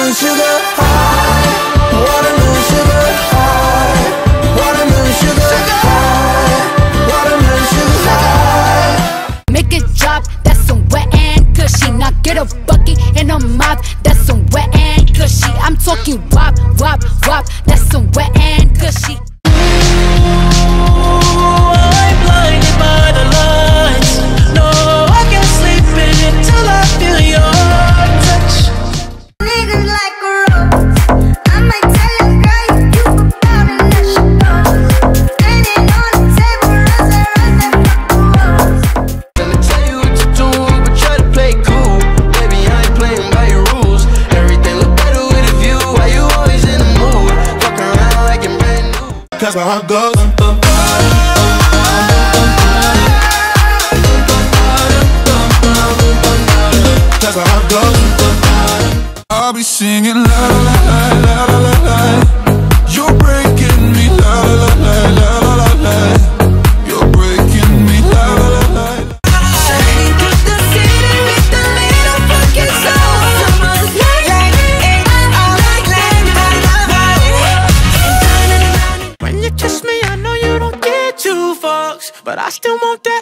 Watermelon sugar high, watermelon sugar high, watermelon sugar high, watermelon sugar high. Make it drop, that's some wet and cushy. Now get a bucket and a mop, that's some wet and cushy. I'm talking wop, wop, wop, that's some wet and cushy. I'm blinded by the lights. No, I can't sleep until I feel your touch. Niggas like a rose, I might tell a girl you about it, let she go. Standing on the table, rose, Let me tell you what to do, but try to play cool. Baby, I ain't playing by your rules. Everything look better with a view. Why you always in the mood? Fuck around like I'm brand new. Cause my heart goes cause my heart goes. I'll be singing la la la la la la la. You're breaking me la la la la la la la. You're breaking me la la la la. shining through the city with the little fucking soul. Summer's When you kiss me, I know you don't get two fucks, but I still want that.